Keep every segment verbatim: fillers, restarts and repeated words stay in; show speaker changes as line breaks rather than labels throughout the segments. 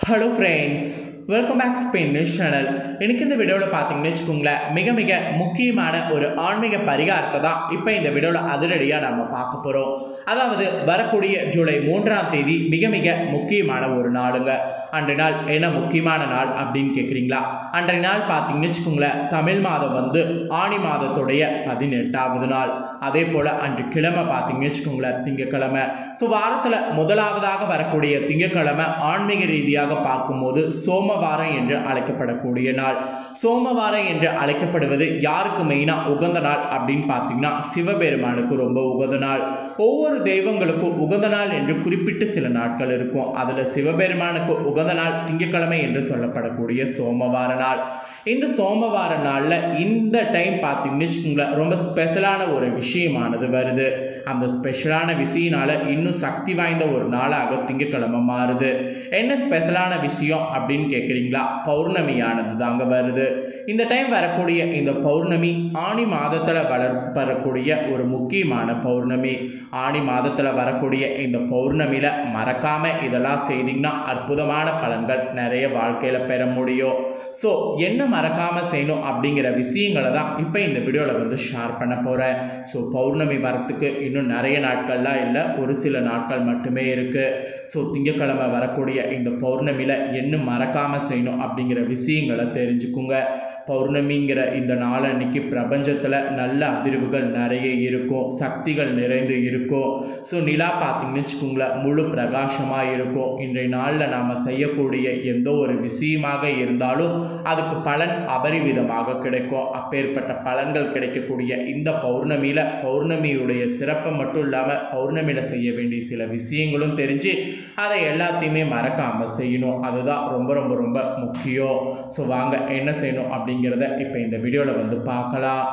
Hello friends, welcome back to Spin News channel. இன்னைக்கு இந்த வீடியோவில் பார்த்தீங்கன்னு வச்சுக்கோங்களேன், மிக மிக முக்கியமான ஒரு ஆன்மீக பரிகாரத்தை தான் இப்போ இந்த வீடியோவில் அதிரடியாக நம்ம பார்க்க போகிறோம். அதாவது வரக்கூடிய ஜூலை மூன்றாம் தேதி மிக மிக முக்கியமான ஒரு நாளுங்க. அன்றைய நாள் என்ன முக்கியமான நாள் அப்படின்னு கேட்குறீங்களா? அன்றைய நாள் பார்த்தீங்கன்னு வச்சுக்கோங்களேன், தமிழ் மாதம் வந்து ஆணி மாதத்துடைய பதினெட்டாவது நாள். அதே போல் அன்று கிழமை பார்த்தீங்கன்னு வச்சுக்கோங்களேன், திங்கக்கிழமை. ஸோ வாரத்தில் முதலாவதாக வரக்கூடிய திங்கக்கிழமை ஆன்மீக ரீதியாக பார்க்கும்போது சோமவாரம் என்று அழைக்கப்படக்கூடிய நாள். சோமவாரம் என்று அழைக்கப்படுவது யாருக்கு மெயினாக உகந்த நாள் அப்படின்னு பார்த்தீங்கன்னா சிவபெருமானுக்கு ரொம்ப உகந்த நாள். ஒவ்வொரு தெய்வங்களுக்கும் உகந்த நாள் என்று குறிப்பிட்டு சில நாட்கள் இருக்கும். அதில் சிவபெருமானுக்கு உகந்த நாள் திங்கக்கிழமை என்று சொல்லப்படக்கூடிய சோமவார நாள். இந்த சோமவார நாளில் இந்த டைம் பார்த்தீங்கன்னு வச்சுக்கோங்களேன், ரொம்ப ஸ்பெஷலான ஒரு விஷயமானது வருது. அந்த ஸ்பெஷலான விஷயனால இன்னும் சக்தி வாய்ந்த ஒரு நாளாக திங்கக்கிழமை மாறுது. என்ன ஸ்பெஷலான விஷயம் அப்படின்னு கேட்குறீங்களா? பௌர்ணமியானது தாங்க வருது. இந்த டைம் வரக்கூடிய இந்த பௌர்ணமி ஆணி மாதத்தில் வளர் வரக்கூடிய ஒரு முக்கியமான பௌர்ணமி. ஆணி மாதத்தில் வரக்கூடிய இந்த பௌர்ணமியில் மறக்காமல் இதெல்லாம் செய்திங்கன்னா அற்புதமான பலன்கள் நிறைய வாழ்க்கையில் பெற முடியும். ஸோ என்ன மறக்காமல் செய்யணும் அப்படிங்கிற விஷயங்களை தான் இப்போ இந்த வீடியோவில் வந்து ஷேர் பண்ண போகிறேன். ஸோ பௌர்ணமி வரத்துக்கு இன்னும் நிறைய நாட்கள்லாம் இல்லை, ஒரு சில நாட்கள் மட்டுமே இருக்குது. ஸோ திங்கக்கிழமை வரக்கூடிய இந்த பௌர்ணமியில் என்ன மறக்காமல் செய்யணும் அப்படிங்கிற விஷயங்களை தெரிஞ்சுக்குங்க. பௌர்ணமிங்கிற இந்த நாள் அன்னைக்கு பிரபஞ்சத்தில் நல்ல அதிர்வுகள் நிறைய இருக்கும், சக்திகள் நிறைந்து இருக்கும். ஸோ நிலா பார்த்திங்கன்னு வச்சுக்கோங்களேன், முழு பிரகாசமாக இருக்கும். இன்றைய நாளில் நாம் செய்யக்கூடிய எந்த ஒரு விஷயமாக இருந்தாலும் அதுக்கு பலன் அபரிவிதமாக கிடைக்கும். அப்பேற்பட்ட பலன்கள் கிடைக்கக்கூடிய இந்த பௌர்ணமியில் பௌர்ணமியுடைய சிறப்பை மட்டும் இல்லாமல் பௌர்ணமியில் செய்ய வேண்டிய சில விஷயங்களும் தெரிஞ்சு அதை எல்லாத்தையுமே மறக்காமல் செய்யணும். அதுதான் ரொம்ப ரொம்ப ரொம்ப முக்கியம். ஸோ வாங்க என்ன செய்யணும் அப்படி அப்படிங்கிறத இப்போ இந்த வீடியோவில் வந்து பார்க்கலாம்.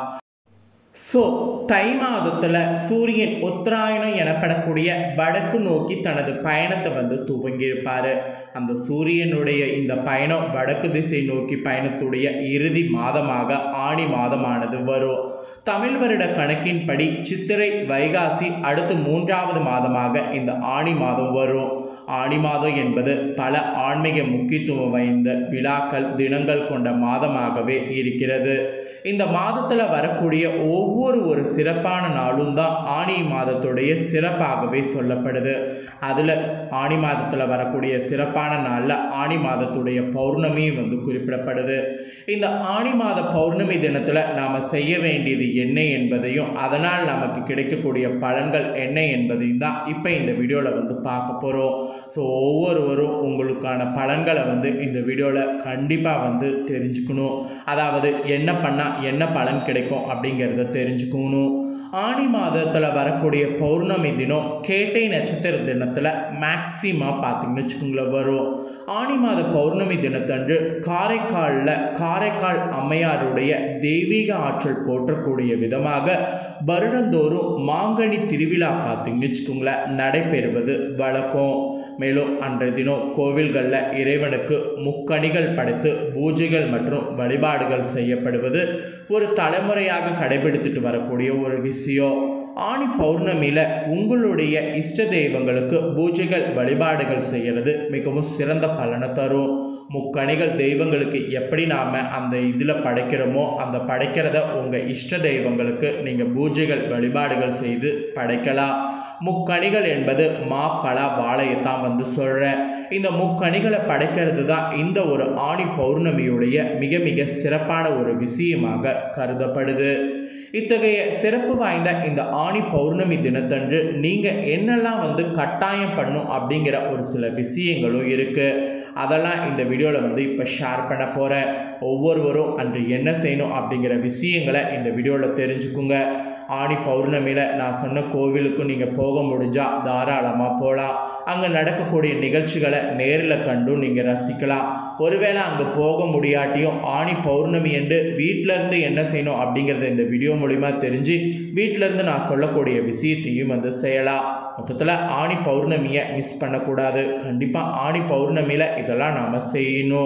ஸோ தை மாதத்தில் சூரியன் உத்தராயணம் எனப்படக்கூடிய வடக்கு நோக்கி தனது பயணத்தை வந்து துவங்கியிருப்பார். அந்த சூரியனுடைய இந்த பயணம் வடக்கு திசை நோக்கி பயணத்துடைய இறுதி மாதமாக ஆணி மாதமானது வரும். தமிழ் வருட கணக்கின்படி சித்திரை வைகாசி அடுத்து மூன்றாவது மாதமாக இந்த ஆணி மாதம் வரும். ஆணி மாதம் என்பது பல ஆன்மீக முக்கியத்துவம் வாய்ந்த விழாக்கள் தினங்கள் கொண்ட மாதமாகவே இருக்கிறது. இந்த மாதத்தில் வரக்கூடிய ஒவ்வொரு ஒரு சிறப்பான நாளும் தான் ஆணி மாதத்துடைய சிறப்பாகவே சொல்லப்படுது. அதில் ஆணி மாதத்தில் வரக்கூடிய சிறப்பான நாளில் ஆணி மாதத்துடைய பௌர்ணமி வந்து குறிப்பிடப்படுது. இந்த ஆணி மாத பௌர்ணமி தினத்தில் நாம் செய்ய வேண்டியது என்ன என்பதையும் அதனால் நமக்கு கிடைக்கக்கூடிய பலன்கள் என்ன என்பதையும் தான் இப்போ இந்த வீடியோவில் வந்து பார்க்க போகிறோம். ஸோ ஒவ்வொருவரும் உங்களுக்கான பலன்களை வந்து இந்த வீடியோவில் கண்டிப்பாக வந்து தெரிஞ்சுக்கணும். அதாவது என்ன பண்ணால் என்ன பலன் கிடைக்கும் அப்படிங்கிறத தெரிஞ்சுக்கணும். ஆணி மாதத்தில் வரக்கூடிய பௌர்ணமி தினம் கேட்டை நட்சத்திர தினத்தில் மேக்சிமம் பார்த்திங்கன்னு வச்சுக்கோங்களேன் வரும். ஆணி மாத பௌர்ணமி தினத்தன்று காரைக்காலில் காரைக்கால் அம்மையாருடைய தெய்வீக ஆற்றல் போற்றக்கூடிய விதமாக வருடந்தோறும் மாங்கனி திருவிழா பார்த்திங்கன்னு வச்சுக்கோங்களேன் நடைபெறுவது வழக்கம். மேலும் அன்றைய தினம் கோவில்களில் இறைவனுக்கு முக்கணிகள் படைத்து பூஜைகள் மற்றும் வழிபாடுகள் செய்யப்படுவது ஒரு தலைமுறையாக கடைபிடித்துட்டு வரக்கூடிய ஒரு விஷயம். ஆணி பௌர்ணமியில் உங்களுடைய இஷ்ட தெய்வங்களுக்கு பூஜைகள் வழிபாடுகள் செய்கிறது மிகவும் சிறந்த பலனை தரும். முக்கணிகள் தெய்வங்களுக்கு எப்படி நாம் அந்த இதில் படைக்கிறோமோ அந்த படைக்கிறத உங்கள் இஷ்ட தெய்வங்களுக்கு நீங்கள் பூஜைகள் வழிபாடுகள் செய்து படைக்கலாம். முக்கணிகள் என்பது மா பலா வாழையத்தான் வந்து சொல்கிறேன். இந்த முக்கணிகளை படைக்கிறது தான் இந்த ஒரு ஆணி பௌர்ணமியுடைய மிக மிக சிறப்பான ஒரு விஷயமாக கருதப்படுது. இத்தகைய சிறப்பு வாய்ந்த இந்த ஆணி பௌர்ணமி தினத்தன்று நீங்கள் என்னெல்லாம் வந்து கட்டாயம் பண்ணும் அப்படிங்கிற ஒரு சில விஷயங்களும் இருக்குது. அதெல்லாம் இந்த வீடியோவில் வந்து இப்போ ஷேர் பண்ண போகிறேன். ஒவ்வொருவரும் அன்று என்ன செய்யணும் அப்படிங்கிற விஷயங்களை இந்த வீடியோவில் தெரிஞ்சுக்குங்க. ஆணி பௌர்ணமியில் நான் சொன்ன கோவிலுக்கும் நீங்கள் போக முடிஞ்சால் தாராளமாக போகலாம். அங்கே நடக்கக்கூடிய நிகழ்ச்சிகளை நேரில் கண்டும் நீங்கள் ரசிக்கலாம். ஒருவேளை அங்கே போக முடியாட்டியும் ஆணி பௌர்ணமி என்று வீட்டிலேருந்து என்ன செய்யணும் அப்படிங்கிறத இந்த வீடியோ மூலிமா தெரிஞ்சு வீட்டிலேருந்து நான் சொல்லக்கூடிய விஷயத்தையும் வந்து செய்யலாம். மொத்தத்தில் ஆணி பௌர்ணமியை மிஸ் பண்ணக்கூடாது. கண்டிப்பாக ஆணி பௌர்ணமியில் இதெல்லாம் நாம் செய்யணும்.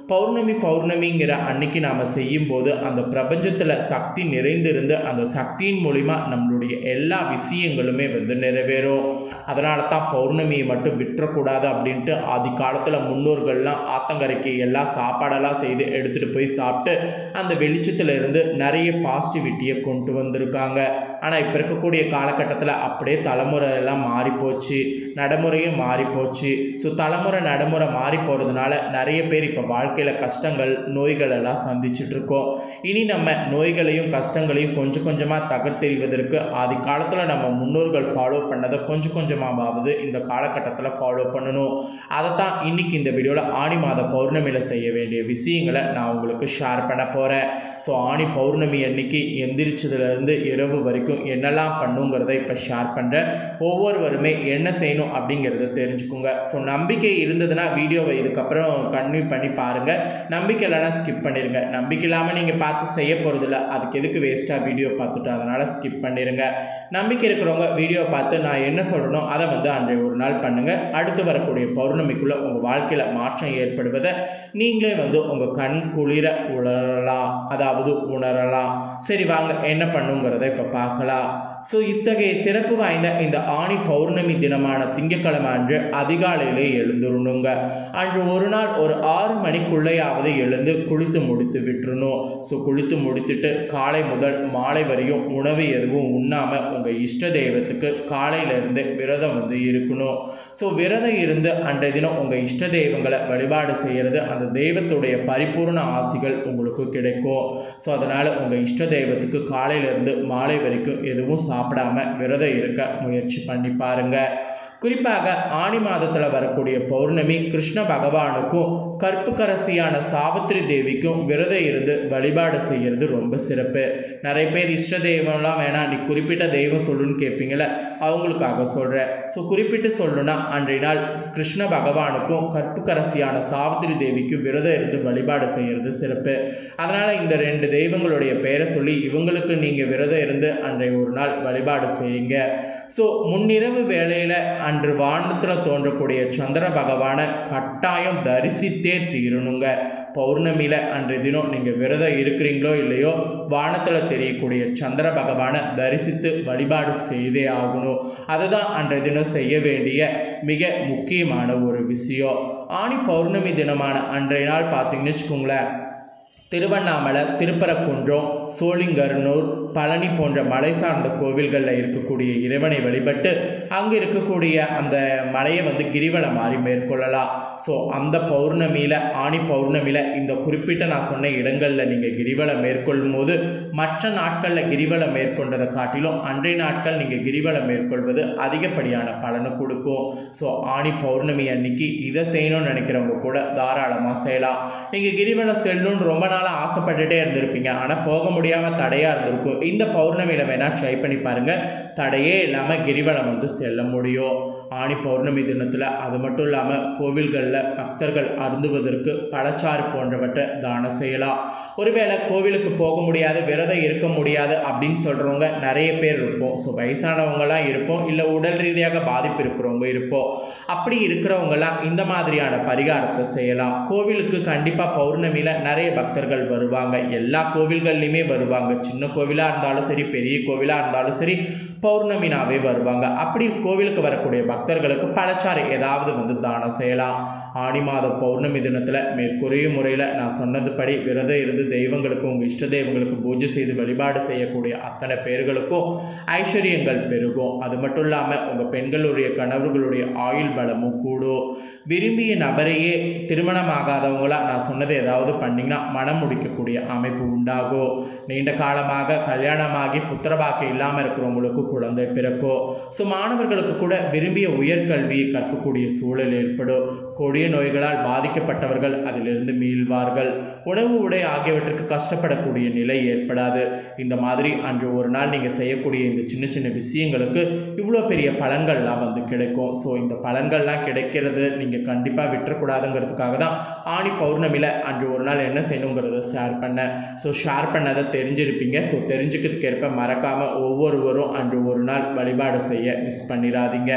பௌர்ணமி பௌர்ணமிங்கிற அன்னைக்கு நாம் செய்யும்போது அந்த பிரபஞ்சத்தில் சக்தி நிறைந்திருந்து அந்த சக்தியின் மூலிமா நம்மளுடைய எல்லா விஷயங்களுமே வந்து நிறைவேறும். அதனால தான் பௌர்ணமியை மட்டும் விட்டுறக்கூடாது அப்படின்ட்டு ஆதி காலத்தில் முன்னோர்கள்லாம் ஆத்தங்கரைக்கு எல்லா சாப்பாடெல்லாம் செய்து எடுத்துகிட்டு போய் சாப்பிட்டு அந்த வெளிச்சத்தில் இருந்து நிறைய பாசிட்டிவிட்டியை கொண்டு வந்திருக்காங்க. ஆனால் இப்போ இருக்கக்கூடிய காலகட்டத்தில் அப்படியே தலைமுறை எல்லாம் மாறிப்போச்சு, நடைமுறையும் மாறிப்போச்சு. ஸோ தலைமுறை நடைமுறை மாறி போகிறதுனால நிறைய பேர் இப்போ வாழ்க்கையில் கஷ்டங்கள் நோய்கள் எல்லாம் சந்திச்சுட்ருக்கோம். இனி நம்ம நோய்களையும் கஷ்டங்களையும் கொஞ்சம் கொஞ்சமாக தகர்த்தெறிவதற்கு ஆதி காலத்தில் நம்ம முன்னோர்கள் ஃபாலோ பண்ணதை கொஞ்சம் கொஞ்சமாவது இந்த காலகட்டத்தில் ஃபாலோ பண்ணணும். அதை தான் இன்றைக்கி இந்த வீடியோவில் ஆணி மாத பௌர்ணமியில் செய்ய வேண்டிய விஷயங்களை நான் உங்களுக்கு ஷேர் பண்ண போகிறேன். ஸோ ஆணி பௌர்ணமி அன்னைக்கு எந்திரிச்சதுலேருந்து இரவு வரைக்கும் என்னெல்லாம் பண்ணுங்கிறத இப்போ ஷேர் பண்ணுறேன். ஒவ்வொருவருமே என்ன செய்யணும் அப்படிங்கிறத தெரிஞ்சுக்கோங்க. ஸோ நம்பிக்கை இருந்ததுன்னா வீடியோவை இதுக்கப்புறம் கன்டினியூ பண்ணி பாருங்கள். நம்பிக்கை இல்லைனா ஸ்கிப் பண்ணிடுங்க. நம்பிக்கை இல்லாமல் நீங்கள் பார்த்து செய்ய போகிறதில்ல, அதுக்கு எதுக்கு வேஸ்ட்டாக வீடியோ பார்த்துட்டு, அதனால் ஸ்கிப் பண்ணிடுங்க. நம்பிக்கை இருக்கிறவங்க வீடியோ பார்த்து நான் என்ன சொல்கிறனோ அதை வந்து அன்றைய ஒரு நாள் பண்ணுங்கள். அடுத்து வரக்கூடிய பௌர்ணமிக்குள்ளே உங்கள் வாழ்க்கையில் மாற்றம் ஏற்படுவதை நீங்களே வந்து உங்கள் கண் குளிர உணரலாம், அதாவது உணரலாம். சரி வாங்க என்ன பண்ணுங்கிறத இப்போ பார்க்கலாம். ஸோ இத்தகைய சிறப்பு வாய்ந்த இந்த ஆணி பௌர்ணமி தினமான திங்கட்கிழமை அன்று அதிகாலையிலே எழுந்துருணுங்க. அன்று ஒரு நாள் ஒரு ஆறு மணிக்குள்ளேயாவது எழுந்து குளித்து முடித்து விட்டுருணும். ஸோ குளித்து முடித்துட்டு காலை முதல் மாலை வரையும் உணவு எதுவும் உண்ணாமல் உங்கள் இஷ்ட தெய்வத்துக்கு காலையிலேருந்து விரதம் வந்து இருக்கணும். ஸோ விரதம் இருந்து அன்றைய தினம் உங்கள் இஷ்ட தெய்வங்களை வழிபாடு செய்கிறது அந்த தெய்வத்துடைய பரிபூர்ண ஆசிகள் உங்களுக்கு கிடைக்கும். ஸோ அதனால் உங்கள் இஷ்ட தெய்வத்துக்கு காலையிலேருந்து மாலை வரைக்கும் எதுவும் சாப்பிடாம விரதம் இருக்க முயற்சி பண்ணி பாருங்க. குறிப்பாக ஆணி மாதத்தில் வரக்கூடிய பௌர்ணமி கிருஷ்ண பகவானுக்கும் கற்புக்கரசியான சாவித்திரி தேவிக்கும் விரதம் இருந்து வழிபாடு செய்கிறது ரொம்ப சிறப்பு. நிறைய பேர் இஷ்ட தெய்வம்லாம் வேணாம், நீ குறிப்பிட்ட தெய்வம் சொல்லுன்னு கேட்பீங்கள, அவங்களுக்காக சொல்கிறேன். ஸோ குறிப்பிட்டு சொல்லணும்னா அன்றைய நாள் கிருஷ்ண பகவானுக்கும் கற்புக்கரசியான சாவித்திரி தேவிக்கும் விரதம் இருந்து வழிபாடு செய்கிறது சிறப்பு. அதனால் இந்த ரெண்டு தெய்வங்களுடைய பெயரை சொல்லி இவங்களுக்கு நீங்கள் விரதம் இருந்து அன்றைய ஒரு நாள் வழிபாடு செய்யுங்க. ஸோ முன்னிரவு வேளையில் அன்று வானத்தில் தோன்றக்கூடிய சந்திர பகவானை கட்டாயம் தரிசித்தே தீரணுங்க. பௌர்ணமியில் அன்றைய தினம் நீங்கள் விரதம் இருக்கிறீங்களோ இல்லையோ வானத்தில் தெரியக்கூடிய சந்திர பகவானை தரிசித்து வழிபாடு செய்தே ஆகணும். அதுதான் அன்றைய தினம் செய்ய வேண்டிய மிக முக்கியமான ஒரு விஷயம். ஆணி பௌர்ணமி தினமான அன்றைய நாள் பார்த்தீங்கன்னு வச்சுக்கோங்களேன், திருவண்ணாமலை, திருப்பரங்குன்றம், சோழிங்கநல்லூர், பழனி போன்ற மலை சார்ந்த கோவில்களில் இருக்கக்கூடிய இறைவனை வழிபட்டு அங்கே இருக்கக்கூடிய அந்த மலையை வந்து கிரிவலம் மாதிரி மேற்கொள்ளலாம். ஸோ அந்த பௌர்ணமியில் ஆணி பௌர்ணமியில் இந்த குறிப்பிட்ட நான் சொன்ன இடங்களில் நீங்கள் கிரிவலம் மேற்கொள்ளும் போது மற்ற நாட்களில் கிரிவலம் மேற்கொண்டதை காட்டிலும் அன்றைய நாட்கள் நீங்கள் கிரிவலம் மேற்கொள்வது அதிகப்படியான பலனை கொடுக்கும். ஸோ ஆணி பௌர்ணமி அன்னைக்கு இதை செய்யணும்னு நினைக்கிறவங்க கூட தாராளமாக செய்யலாம். நீங்கள் கிரிவலம் செல்லணும்னு ரொம்ப நாளாக ஆசைப்பட்டுட்டே இருந்திருப்பீங்க, ஆனால் போக முடியாமல் தடையாக இருந்திருக்கும். இந்த பௌர்ணமியில் வேணால் ட்ரை பண்ணி பாருங்கள், தடையே இல்லாமல் கிரிவலம் வந்து செல்ல முடியும். ஆணி பௌர்ணமி தினத்தில் அது மட்டும் இல்லாமல் கோவில்களில் பக்தர்கள் அருந்துவதற்கு பழச்சாறு போன்றவற்றை தானம் செய்யலாம். ஒருவேளை கோவிலுக்கு போக முடியாது, விரதம் இருக்க முடியாது அப்படின்னு சொல்கிறவங்க நிறைய பேர் இருப்போம். ஸோ வயசானவங்களாம் இருப்போம், இல்லை உடல் ரீதியாக பாதிப்பு இருக்கிறவங்க இருப்போம். அப்படி இருக்கிறவங்களாம் இந்த மாதிரியான பரிகாரத்தை செய்யலாம். கோவிலுக்கு கண்டிப்பாக பௌர்ணமியில் நிறைய பக்தர்கள் வருவாங்க, எல்லா கோவில்கள்லையுமே வருவாங்க. சின்ன கோவிலாக இருந்தாலும் சரி, பெரிய கோவிலாக இருந்தாலும் சரி, பௌர்ணமினாவே வருவாங்க. அப்படி கோவிலுக்கு வரக்கூடிய பக்தர்களுக்கு பழச்சாறு ஏதாவது வந்து தானம் செய்யலாம். ஆடி மாத பௌர்ணமி தினத்தில் மேற்கூறிய முறையில் நான் சொன்னதுபடி விரதம் இருந்து தெய்வங்களுக்கு உங்கள் இஷ்ட தெய்வங்களுக்கு பூஜை செய்து வழிபாடு செய்யக்கூடிய அத்தனை பேர்களுக்கும் ஐஸ்வர்யங்கள் பெருகும். அது மட்டும் இல்லாமல் உங்கள் பெண்களுடைய கணவர்களுடைய ஆயுள் பலமும் கூடும். விரும்பிய நபரையே திருமணமாகாதவங்களாக நான் சொன்னது ஏதாவது பண்ணிங்கன்னா மனம் முடிக்கக்கூடிய அமைப்பு உண்டாகும். நீண்ட காலமாக கல்யாணமாகி புத்திரபாக்கி இல்லாமல் இருக்கிறவங்களுக்கு குழந்தை பிறக்கும். ஸோ மாணவர்களுக்கு கூட விரும்பிய உயர்கல்வியை கற்கக்கூடிய சூழல் ஏற்படும். கொடிய நோய்களால் பாதிக்கப்பட்டவர்கள் அதிலிருந்து மீள்வார்கள். உணவு உடை ஆகியவற்றுக்கு கஷ்டப்படக்கூடிய நிலை ஏற்படாது. இந்த மாதிரி அன்று ஒரு நாள் நீங்கள் செய்யக்கூடிய இந்த சின்ன சின்ன விஷயங்களுக்கு இவ்வளோ பெரிய பலன்கள்லாம் வந்து கிடைக்கும். ஸோ இந்த பலன்கள்லாம் கிடைக்கிறது நீங்கள் கண்டிப்பாக விட்டுறக்கூடாதுங்கிறதுக்காக தான் ஆணி பௌர்ணமியில் அன்று ஒரு நாள் என்ன செய்யணுங்கிறத ஷேர் பண்ணேன். ஸோ ஷேர் பண்ணதை தெரிஞ்சிருப்பீங்க. ஸோ தெரிஞ்சுக்கிறதுக்கு ஏற்ப மறக்காமல் ஒவ்வொருவரும் அன்று ஒரு நாள் வழிபாடு செய்ய மிஸ் பண்ணிடாதீங்க.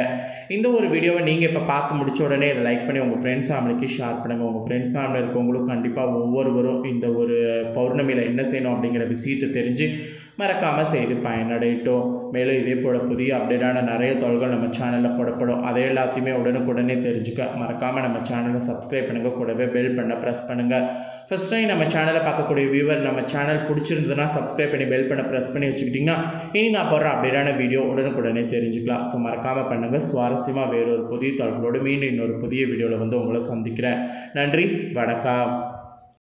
இந்த ஒரு வீடியோவை நீங்கள் இப்போ பார்த்து முடிச்ச உடனே இதை லைக் பண்ணி உங்கள் ஃப்ரெண்ட்ஸ் ஃபேமிலிக்கு ஷேர் பண்ணுங்கள். உங்கள் ஃப்ரெண்ட்ஸ் ஃபேமிலி இருக்கவங்களும் கண்டிப்பாக ஒவ்வொருவரும் இந்த ஒரு பௌர்ணமியில் என்ன செய்யணும் அப்படிங்கிற விஷயத்தை தெரிஞ்சு மறக்காமல் செய்து பயனடையட்டும். மேலும் இதே போல் புதிய அப்டேட்டான நிறைய தகவல்கள் நம்ம சேனலில் போடப்படும். அதை எல்லாத்தையுமே உடனுக்குடனே தெரிஞ்சுக்க மறக்காமல் நம்ம சேனலை சப்ஸ்கிரைப் பண்ணுங்கள். கூடவே பெல் பண்ண ப்ரெஸ் பண்ணுங்கள். ஃபஸ்ட் டைம் நம்ம சேனலை பார்க்கக்கூடிய வியூவர் நம்ம சேனல் பிடிச்சிருந்ததுன்னா சப்ஸ்கிரைப் பண்ணி பெல் பண்ண ப்ரெஸ் பண்ணி வச்சுக்கிட்டிங்கன்னா இனி நான் போடுற அப்டேட்டான வீடியோ உடனுக்குடனே தெரிஞ்சுக்கலாம். ஸோ மறக்காமல் பண்ணுங்கள். சுவாரஸ்யமாக வேறொரு புதிய தகவலோடு மீண்டும் இன்னொரு புதிய வீடியோவில் வந்து உங்களை சந்திக்கிறேன். நன்றி, வணக்கம்.